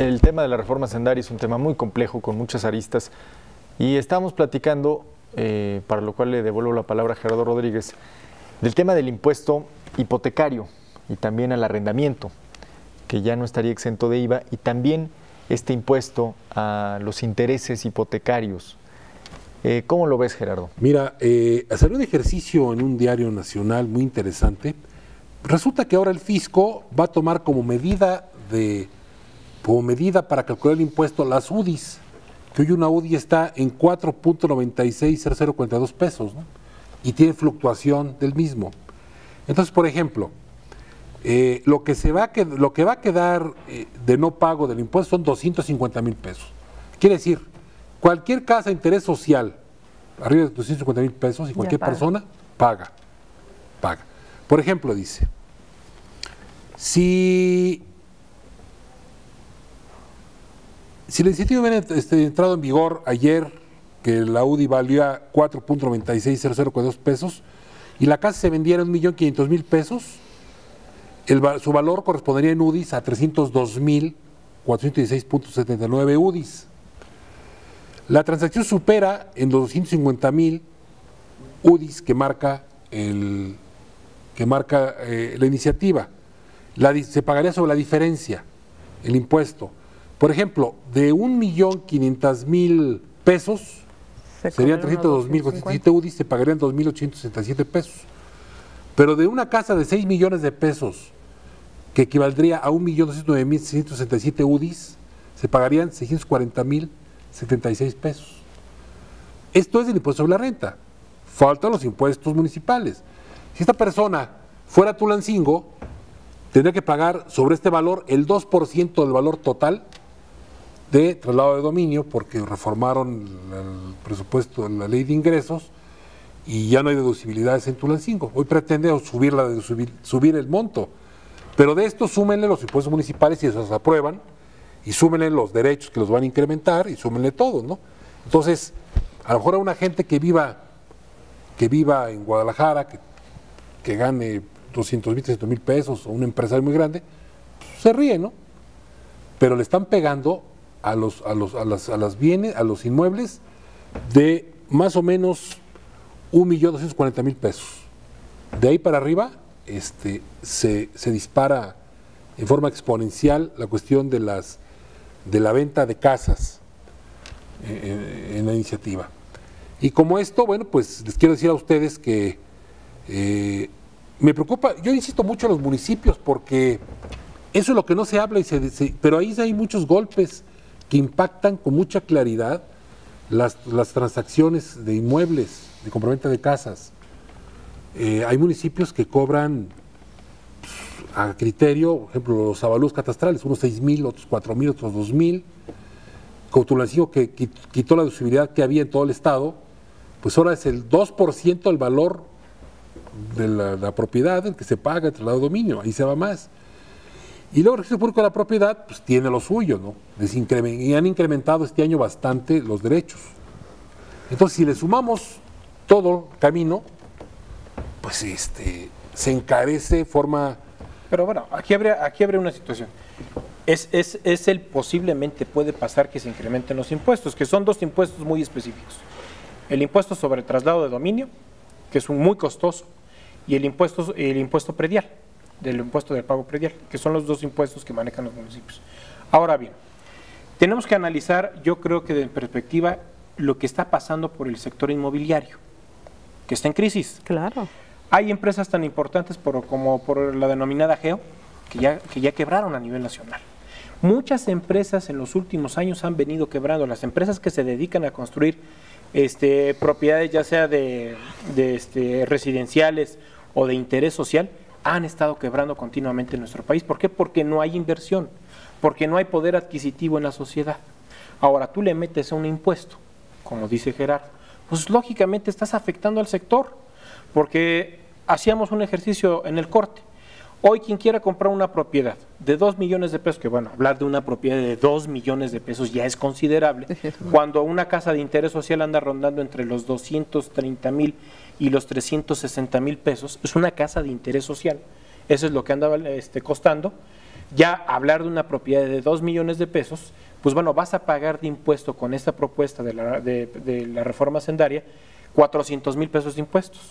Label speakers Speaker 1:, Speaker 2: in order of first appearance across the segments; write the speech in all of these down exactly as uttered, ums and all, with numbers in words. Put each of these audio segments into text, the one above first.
Speaker 1: El tema de la reforma hacendaria es un tema muy complejo, con muchas aristas, y estamos platicando, eh, para lo cual le devuelvo la palabra a Gerardo Rodríguez, del tema del impuesto hipotecario y también al arrendamiento, que ya no estaría exento de I V A, y también este impuesto a los intereses hipotecarios. Eh, ¿Cómo lo ves, Gerardo?
Speaker 2: Mira, eh, hacer un ejercicio en un diario nacional muy interesante. Resulta que ahora el fisco va a tomar como medida de como medida para calcular el impuesto las U D Is, que hoy una U D I está en cuatro punto noventa y seis cero cero cuarenta y dos pesos, ¿no? Y tiene fluctuación del mismo. Entonces, por ejemplo, eh, lo, que se va a qued- lo que va a quedar eh, de no pago del impuesto son doscientos cincuenta mil pesos. Quiere decir, cualquier casa de interés social, arriba de doscientos cincuenta mil pesos, y cualquier
Speaker 3: paga.
Speaker 2: persona paga, paga. Por ejemplo, dice, si, si la iniciativa hubiera este, entrado en vigor ayer, que la U D I valía cuatro punto noventa y seis cero cero cuarenta y dos pesos, y la casa se vendiera en un millón quinientos mil pesos, el, va- su valor correspondería en U D Is a trescientos dos mil cuatrocientos dieciséis punto setenta y nueve U D Is. La transacción supera en los doscientos cincuenta mil U D Is que marca, el, que marca eh, la iniciativa. La, di- se pagaría sobre la diferencia, el impuesto. Por ejemplo, de un millón quinientos mil pesos,
Speaker 3: Se
Speaker 2: serían
Speaker 3: cobraron
Speaker 2: trescientos dos mil
Speaker 3: doscientos
Speaker 2: cuatrocientos siete U D Is, se pagarían dos mil ochocientos sesenta y siete pesos. Pero de una casa de seis millones de pesos, que equivaldría a un millón doscientos nueve mil seiscientos sesenta y siete U D Is, se pagarían seiscientos cuarenta mil setenta y seis pesos. Esto es el impuesto sobre la renta. Faltan los impuestos municipales. Si esta persona fuera Tulancingo, tendría que pagar sobre este valor el dos por ciento del valor total de traslado de dominio, porque reformaron el presupuesto, la ley de ingresos, y ya no hay deducibilidades en Tulancingo. Hoy pretende subir, la, subir, subir el monto, pero de esto súmenle los impuestos municipales si esos se aprueban, y súmenle los derechos que los van a incrementar, y súmenle todo, ¿no? Entonces, a lo mejor a una gente que viva, que viva en Guadalajara, que, que gane doscientos mil, trescientos mil pesos, o un empresario muy grande, pues, se ríe, ¿no? Pero le están pegando a los, a los, a las, a las bienes, a los inmuebles de más o menos un millón doscientos cuarenta mil pesos. De ahí para arriba, este, se, se dispara en forma exponencial la cuestión de las de la venta de casas eh, en la iniciativa. Y como esto, bueno, pues les quiero decir a ustedes que eh, me preocupa, yo insisto mucho en los municipios, porque eso es lo que no se habla, y se, se, pero ahí hay muchos golpes que impactan con mucha claridad las, las transacciones de inmuebles, de compraventa de casas. Eh, hay municipios que cobran a criterio, por ejemplo, los avalúos catastrales, unos seis mil, otros cuatro mil, otros dos mil. Tulancingo, que quitó la deducibilidad que había en todo el estado, pues ahora es el dos por ciento del valor de la, la propiedad el que se paga el traslado de dominio, ahí se va más. Y luego el registro público de la propiedad pues tiene lo suyo, ¿no? Les incremen- y han incrementado este año bastante los derechos. Entonces, si le sumamos todo el camino, pues este se encarece de forma...
Speaker 4: Pero bueno, aquí habría, aquí habría una situación. Es, es, es el posiblemente puede pasar que se incrementen los impuestos, que son dos impuestos muy específicos. El impuesto sobre traslado de dominio, que es un muy costoso, y el impuesto, el impuesto predial, del impuesto del pago predial, que son los dos impuestos que manejan los municipios. Ahora bien, tenemos que analizar, yo creo que de perspectiva, lo que está pasando por el sector inmobiliario, que está en crisis.
Speaker 3: Claro.
Speaker 4: Hay empresas tan importantes por, como por la denominada Geo, que ya, que ya quebraron a nivel nacional. Muchas empresas en los últimos años han venido quebrando. Las empresas que se dedican a construir este, propiedades, ya sea de, de este, residenciales o de interés social, han estado quebrando continuamente en nuestro país. ¿Por qué? Porque no hay inversión, porque no hay poder adquisitivo en la sociedad. Ahora, tú le metes un impuesto, como dice Gerardo, pues lógicamente estás afectando al sector, porque hacíamos un ejercicio en el corte. Hoy quien quiera comprar una propiedad de dos millones de pesos, que bueno, hablar de una propiedad de dos millones de pesos ya es considerable, cuando una casa de interés social anda rondando entre los doscientos treinta mil y los trescientos sesenta mil pesos, es una casa de interés social, eso es lo que andaba este, costando. Ya hablar de una propiedad de dos millones de pesos, pues bueno, vas a pagar de impuesto con esta propuesta de la, de, de la reforma hacendaria cuatrocientos mil pesos de impuestos.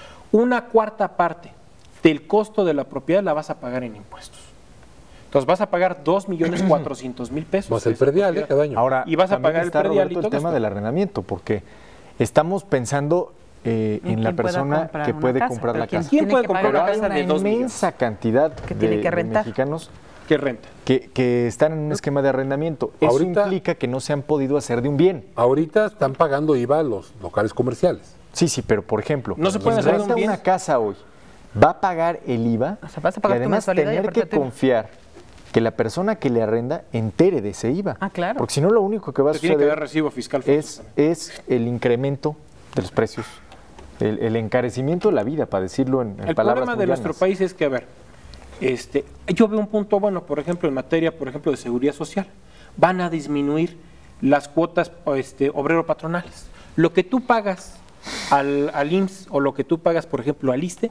Speaker 4: Una cuarta parte del costo de la propiedad la vas a pagar en impuestos. Entonces vas a pagar dos millones cuatrocientos mil pesos.
Speaker 2: Más el predial eh, cada año.
Speaker 1: Ahora,
Speaker 4: y vas a
Speaker 1: también
Speaker 4: pagar
Speaker 1: está,
Speaker 4: el predial
Speaker 1: Roberto,
Speaker 4: y todo
Speaker 1: el tema
Speaker 4: esto.
Speaker 1: del arrendamiento, porque estamos pensando eh, en la persona que puede
Speaker 3: casa,
Speaker 1: comprar la
Speaker 3: ¿quién
Speaker 1: casa.
Speaker 4: ¿Quién
Speaker 3: tiene
Speaker 4: puede
Speaker 3: que
Speaker 4: comprar
Speaker 3: pagar?
Speaker 4: una
Speaker 1: Hay
Speaker 4: casa
Speaker 1: una
Speaker 4: de dos
Speaker 1: inmensa
Speaker 4: millones?
Speaker 1: cantidad
Speaker 3: Que
Speaker 1: de,
Speaker 3: tiene que
Speaker 1: de
Speaker 3: rentar.
Speaker 1: mexicanos
Speaker 4: ¿Qué renta?
Speaker 1: que, que están en un esquema de arrendamiento. Eso
Speaker 2: Ahorita-
Speaker 1: implica que no se han podido hacer de un bien.
Speaker 2: Ahorita están pagando I V A los locales comerciales.
Speaker 1: Sí, sí, pero por ejemplo,
Speaker 4: No se puede
Speaker 1: quien
Speaker 4: hacer de
Speaker 1: renta
Speaker 4: un bien.
Speaker 1: una casa hoy va a pagar el I V A
Speaker 3: O sea, vas a pagar
Speaker 1: y
Speaker 3: tu
Speaker 1: además
Speaker 3: mensualidad y
Speaker 1: tener
Speaker 3: aparte
Speaker 1: que
Speaker 3: te-
Speaker 1: confiar que la persona que le arrenda entere de ese I V A.
Speaker 3: Ah, claro.
Speaker 1: Porque si no, lo único que va a
Speaker 4: Te tiene que dar
Speaker 1: suceder
Speaker 4: recibo fiscal.
Speaker 1: es, es el incremento de los precios, el, el encarecimiento de la vida, para decirlo en, en
Speaker 4: El
Speaker 1: palabras
Speaker 4: problema
Speaker 1: muy
Speaker 4: de nuestro
Speaker 1: llanas.
Speaker 4: país es que, a ver, este, yo veo un punto bueno, por ejemplo, en materia, por ejemplo, de seguridad social. Van a disminuir las cuotas este, obrero-patronales. Lo que tú pagas al, al I M S S o lo que tú pagas, por ejemplo, al ISSSTE,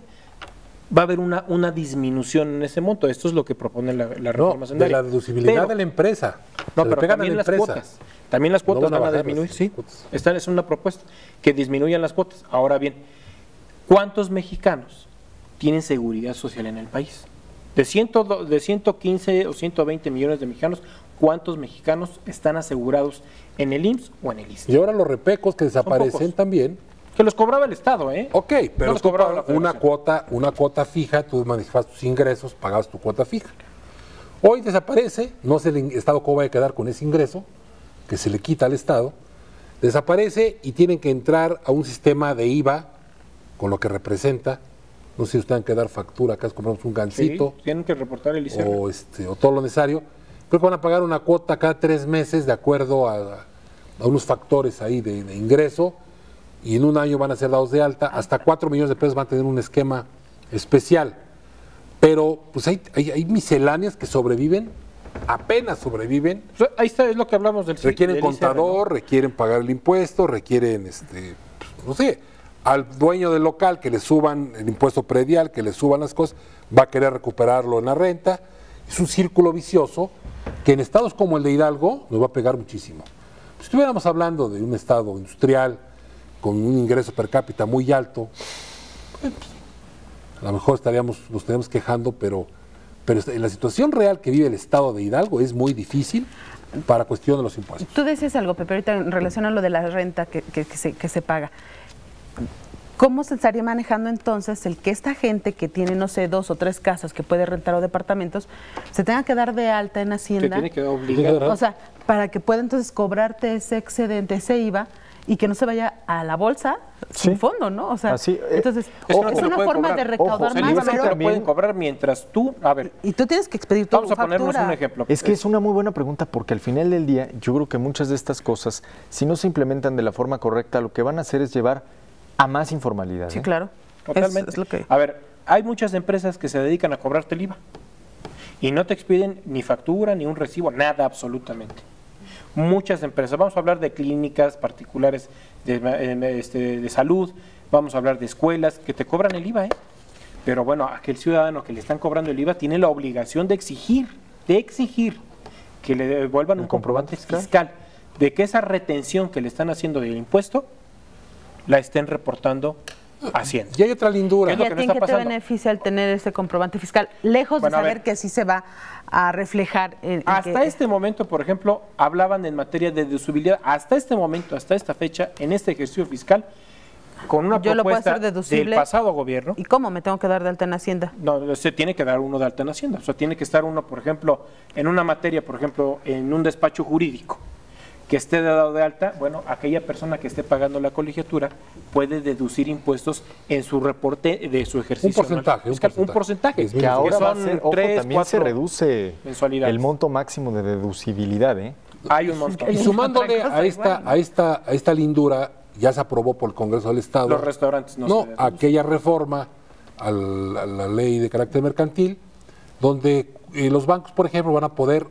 Speaker 4: va a haber una, una disminución en ese monto. Esto es lo que propone la, la
Speaker 2: No,
Speaker 4: reforma
Speaker 2: de
Speaker 4: hacendaria.
Speaker 2: la deducibilidad
Speaker 4: Pero-
Speaker 2: de la empresa.
Speaker 4: No,
Speaker 2: Se le
Speaker 4: pero
Speaker 2: pegan a
Speaker 4: también
Speaker 2: la
Speaker 4: las
Speaker 2: empresa.
Speaker 4: cuotas. También las cuotas
Speaker 2: No van a
Speaker 4: van a
Speaker 2: bajar
Speaker 4: disminuir,
Speaker 2: las
Speaker 4: sí.
Speaker 2: cuotas.
Speaker 4: Esta es una propuesta, que disminuyan las cuotas. Ahora bien, ¿cuántos mexicanos tienen seguridad social en el país? De, ciento, de ciento quince o ciento veinte millones de mexicanos, ¿cuántos mexicanos están asegurados en el I M S S o en el ISSSTE?
Speaker 2: Y ahora los repecos que desaparecen
Speaker 4: pocos.
Speaker 2: también.
Speaker 4: Que los cobraba el Estado, ¿eh?
Speaker 2: Ok, pero
Speaker 4: No los
Speaker 2: tú
Speaker 4: cobraba
Speaker 2: pagas
Speaker 4: la
Speaker 2: una
Speaker 4: Federación.
Speaker 2: cuota, una cuota fija, tú manejabas tus ingresos, pagabas tu cuota fija. Hoy desaparece, no sé el Estado cómo va a quedar con ese ingreso, que se le quita al Estado, desaparece y tienen que entrar a un sistema de I V A, con lo que representa, no sé si ustedes tienen que dar factura, acá compramos un
Speaker 4: Sí,
Speaker 2: gancito,
Speaker 4: tienen que reportar el I C R.
Speaker 2: o, este, o todo lo necesario, creo que van a pagar una cuota cada tres meses de acuerdo a, a unos factores ahí de, de ingreso, y en un año van a ser dados de alta, hasta cuatro millones de pesos van a tener un esquema especial. Pero pues hay, hay, hay misceláneas que sobreviven, apenas sobreviven,
Speaker 4: O sea, ahí está, es lo que hablamos del
Speaker 2: requieren
Speaker 4: del I C R, ¿no?
Speaker 2: contador, requieren pagar el impuesto, requieren, este, pues, no sé, al dueño del local que le suban el impuesto predial, que le suban las cosas, va a querer recuperarlo en la renta. Es un círculo vicioso que en estados como el de Hidalgo nos va a pegar muchísimo. Si estuviéramos hablando de un estado industrial con un ingreso per cápita muy alto, pues, a lo mejor estaríamos, nos estaríamos quejando, pero, pero en la situación real que vive el estado de Hidalgo es muy difícil para cuestión de los impuestos.
Speaker 3: Tú decías algo, Pepe, ahorita en relación a lo de la renta que, que- que se, que se paga. ¿Cómo se estaría manejando entonces el que esta gente que tiene, no sé, dos o tres casas que puede rentar o departamentos, se tenga que dar de alta en
Speaker 4: Te
Speaker 3: Hacienda?
Speaker 4: tiene que obligar.
Speaker 3: O sea, para que pueda entonces cobrarte ese excedente, ese I V A, y que no se vaya a la bolsa sin
Speaker 1: Sí.
Speaker 3: fondo, ¿no? O sea,
Speaker 1: Así, eh,
Speaker 3: entonces,
Speaker 4: Es que no
Speaker 3: es
Speaker 4: te lo
Speaker 3: una
Speaker 4: pueden
Speaker 3: forma
Speaker 4: cobrar.
Speaker 3: de recaudar
Speaker 1: Ojo,
Speaker 4: El
Speaker 3: más,
Speaker 4: I V A no te
Speaker 3: pero-
Speaker 4: lo
Speaker 1: también-
Speaker 4: pueden cobrar mientras tú, a ver,
Speaker 3: y tú tienes que expedir tu
Speaker 4: vamos a ponernos
Speaker 3: factura.
Speaker 4: un ejemplo.
Speaker 1: Es que es una muy buena pregunta porque al final del día yo creo que muchas de estas cosas, si no se implementan de la forma correcta, lo que van a hacer es llevar a más informalidad.
Speaker 3: Sí,
Speaker 1: ¿eh?
Speaker 3: claro.
Speaker 4: Totalmente.
Speaker 3: Es, es lo que...
Speaker 4: A ver, hay muchas empresas que se dedican a cobrarte el I V A y no te expiden ni factura, ni un recibo, nada absolutamente. Muchas empresas, vamos a hablar de clínicas particulares de, eh, este, de salud, vamos a hablar de escuelas que te cobran el I V A, ¿eh? Pero bueno, aquel ciudadano que le están cobrando el I V A tiene la obligación de exigir, de exigir que le devuelvan un,
Speaker 1: ¿Un comprobante
Speaker 4: comprobante fiscal de que esa retención que le están haciendo del impuesto la estén reportando a Hacienda.
Speaker 2: Y hay otra lindura.
Speaker 4: ¿Qué es
Speaker 3: ¿Y
Speaker 4: lo
Speaker 3: a
Speaker 4: que
Speaker 3: ti
Speaker 4: no
Speaker 3: en
Speaker 4: está
Speaker 3: qué te
Speaker 4: pasando?
Speaker 3: beneficia el tener ese comprobante fiscal? Lejos
Speaker 4: Bueno,
Speaker 3: de
Speaker 4: a
Speaker 3: saber
Speaker 4: ver.
Speaker 3: que sí se va a reflejar en, en
Speaker 4: Hasta
Speaker 3: que-
Speaker 4: este momento, por ejemplo, hablaban en materia de deducibilidad. Hasta este momento, hasta esta fecha, en este ejercicio fiscal, con una
Speaker 3: Yo lo puedo
Speaker 4: propuesta
Speaker 3: hacer deducible.
Speaker 4: del pasado gobierno,
Speaker 3: ¿Y cómo me tengo que dar de alta en Hacienda?
Speaker 4: no, se tiene que dar uno de alta en Hacienda. O sea, tiene que estar uno, por ejemplo, en una materia, por ejemplo, en un despacho jurídico, que esté dado de alta, bueno, aquella persona que esté pagando la colegiatura puede deducir impuestos en su reporte de su ejercicio.
Speaker 2: Un porcentaje,
Speaker 4: anual
Speaker 2: un
Speaker 4: fiscal. Un
Speaker 2: porcentaje.
Speaker 4: porcentaje.
Speaker 2: Es
Speaker 1: Que
Speaker 2: Mira,
Speaker 1: ahora va a
Speaker 4: son
Speaker 1: ser, ojo,
Speaker 4: tres,
Speaker 1: también se
Speaker 4: cuatro
Speaker 1: reduce
Speaker 4: mensualidades.
Speaker 1: el monto máximo de deducibilidad, ¿eh?
Speaker 4: Hay un montón.
Speaker 2: Y sumándole
Speaker 3: Otra cosa
Speaker 2: a esta,
Speaker 3: igual.
Speaker 2: a esta, a esta lindura, ya se aprobó por el Congreso del Estado.
Speaker 4: Los restaurantes no,
Speaker 2: no,
Speaker 4: se deducen.
Speaker 2: aquella reforma al- a la ley de carácter mercantil, donde eh, los bancos, por ejemplo, van a poder,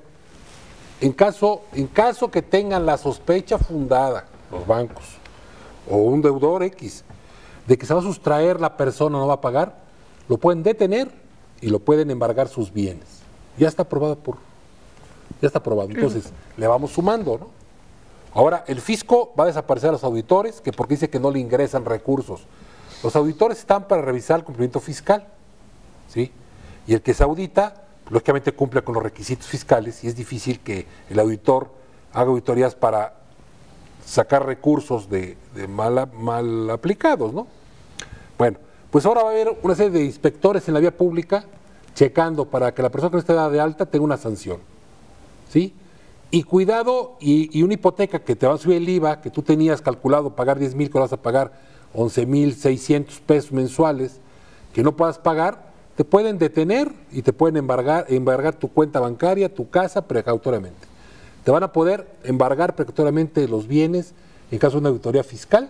Speaker 2: en caso, en caso que tengan la sospecha fundada, los bancos, o un deudor X, de que se va a sustraer la persona, no va a pagar, lo pueden detener y lo pueden embargar sus bienes. ya está aprobado por, ya está aprobado. Entonces, le vamos sumando, ¿no? Ahora, el fisco va a desaparecer a los auditores, que porque dice que no le ingresan recursos. Los auditores están para revisar el cumplimiento fiscal, ¿sí? Y el que se audita, lógicamente cumple con los requisitos fiscales y es difícil que el auditor haga auditorías para sacar recursos de, de mal, mal aplicados, ¿no? Bueno, pues ahora va a haber una serie de inspectores en la vía pública checando para que la persona que no esté dada de alta tenga una sanción, ¿sí? Y cuidado, y, y una hipoteca que te va a subir el I V A, que tú tenías calculado pagar diez mil, que vas a pagar once mil seiscientos pesos mensuales, que no puedas pagar, te pueden detener y te pueden embargar, embargar tu cuenta bancaria, tu casa, precautoriamente. Te van a poder embargar precautoriamente los bienes en caso de una auditoría fiscal.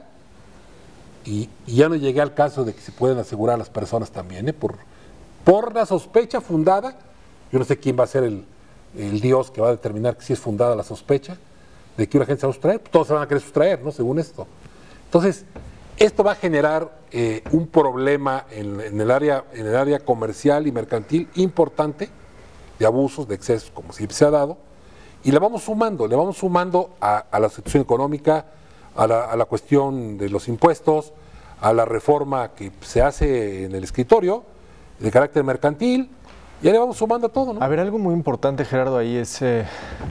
Speaker 2: Y, y ya no llegué al caso de que se pueden asegurar a las personas también, ¿eh? por, por la sospecha fundada. Yo no sé quién va a ser el, el Dios que va a determinar si es fundada la sospecha de que una gente se va a sustraer. Todos se van a querer sustraer, ¿no? Según esto. Entonces, esto va a generar eh, un problema en, en, el área, en el área comercial y mercantil importante, de abusos, de excesos, como siempre se ha dado, y le vamos sumando, le vamos sumando a, a la situación económica, a la, a la cuestión de los impuestos, a la reforma que se hace en el escritorio, de carácter mercantil, y ahí le vamos sumando a todo, ¿no?
Speaker 1: A ver, algo muy importante, Gerardo, ahí es, eh,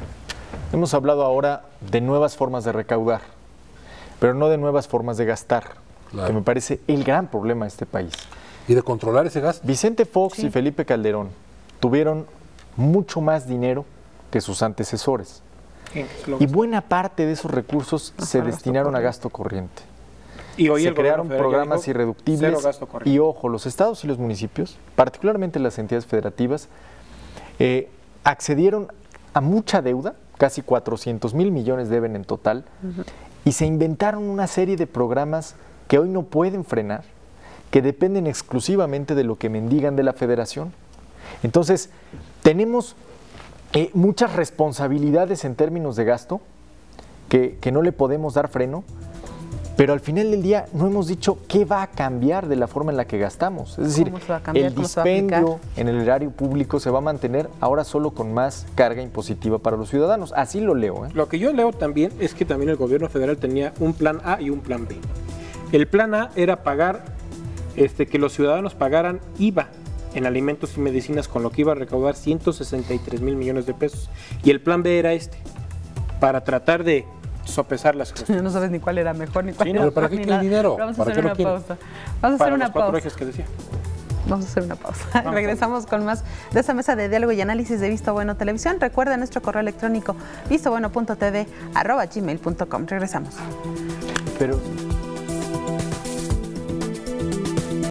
Speaker 1: hemos hablado ahora de nuevas formas de recaudar, pero no de nuevas formas de gastar, claro, que me parece el gran problema de este país.
Speaker 2: Y de controlar ese gasto.
Speaker 1: Vicente Fox
Speaker 3: Sí.
Speaker 1: y Felipe Calderón tuvieron mucho más dinero que sus antecesores.
Speaker 4: Sí, lo
Speaker 1: Y
Speaker 4: mismo.
Speaker 1: buena parte de esos recursos
Speaker 3: Ajá,
Speaker 1: se
Speaker 3: gasto
Speaker 1: destinaron a
Speaker 3: corriente.
Speaker 1: gasto corriente.
Speaker 4: Y hoy
Speaker 1: se
Speaker 4: el gobierno
Speaker 1: crearon
Speaker 4: federal ya
Speaker 1: programas
Speaker 4: dijo,
Speaker 1: irreductibles
Speaker 4: cero gasto corriente.
Speaker 1: y ojo, los estados y los municipios, particularmente las entidades federativas, eh, accedieron a mucha deuda, casi cuatrocientos mil millones deben en total, uh-huh. y se inventaron una serie de programas que hoy no pueden frenar, que dependen exclusivamente de lo que mendigan de la federación. Entonces, tenemos eh, muchas responsabilidades en términos de gasto que, que no le podemos dar freno, pero al final del día no hemos dicho qué va a cambiar de la forma en la que gastamos. Es decir,
Speaker 3: ¿Cómo se va a cambiar?
Speaker 1: el
Speaker 3: ¿Cómo se va a aplicar?
Speaker 1: dispendio en el erario público se va a mantener ahora solo con más carga impositiva para los ciudadanos. Así lo leo, ¿eh?
Speaker 4: Lo que yo leo también es que también el gobierno federal tenía un plan A y un plan B. El plan A era pagar, este, que los ciudadanos pagaran I V A en alimentos y medicinas, con lo que iba a recaudar ciento sesenta y tres mil millones de pesos. Y el plan B era este, para tratar de sopesar las cuestiones.
Speaker 3: No sabes ni cuál era mejor ni cuál
Speaker 4: Sí,
Speaker 3: era
Speaker 4: no,
Speaker 2: ¿pero para
Speaker 3: peor,
Speaker 2: qué
Speaker 3: ni
Speaker 2: quiere
Speaker 3: nada.
Speaker 2: dinero?
Speaker 3: Vamos a
Speaker 2: ¿Para
Speaker 3: hacer
Speaker 2: qué lo
Speaker 3: una
Speaker 2: quiere?
Speaker 3: pausa. Vamos a
Speaker 4: Para
Speaker 3: hacer una
Speaker 4: los cuatro
Speaker 3: pausa.
Speaker 4: ejes que decía.
Speaker 3: Vamos a hacer una pausa.
Speaker 4: Vamos.
Speaker 3: Regresamos con más de esta mesa de diálogo y análisis de Visto Bueno Televisión. Recuerda nuestro correo electrónico visto bueno punto t v arroba gmail punto com. Regresamos.
Speaker 1: Pero